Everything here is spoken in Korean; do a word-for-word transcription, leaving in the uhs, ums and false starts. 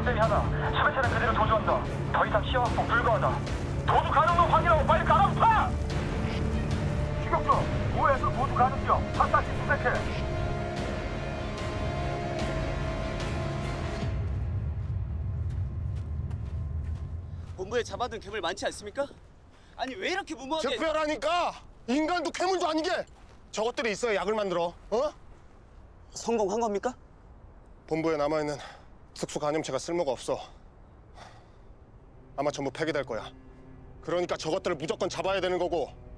놈들이 하나, 수배차는 그대로 도주한다. 더 이상 시야 확보 불가하다. 도주 가능로 확인하고 빨리 가라파! 추격조, 오해에서 도주 가능경, 확산시 수색해. 본부에 잡아둔 괴물 많지 않습니까? 아니 왜 이렇게 무모하게... 특별하니까! 인간도 괴물도 아니게! 저것들이 있어야 약을 만들어, 어? 성공한 겁니까? 본부에 남아있는 특수 감염체가 쓸모가 없어. 아마 전부 폐기될 거야. 그러니까 저것들을 무조건 잡아야 되는 거고